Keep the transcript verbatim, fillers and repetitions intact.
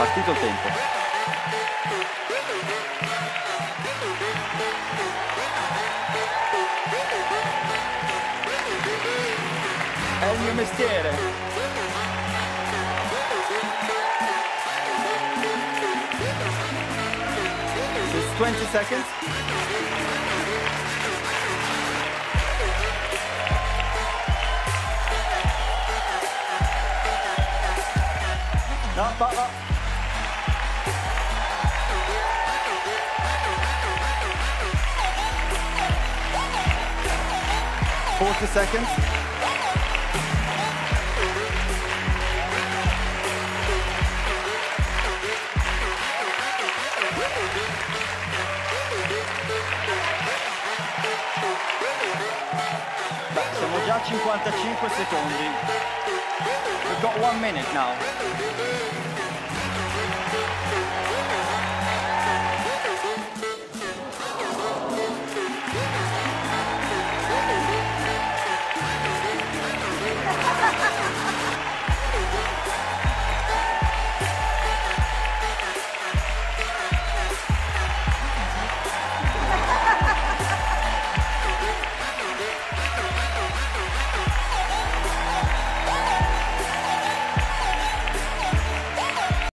Partito il tempo. È il mio mestiere. Just twenty seconds. No, no, no. forty seconds. Beh, siamo già a cinquantacinque secondi. We've got one minute now.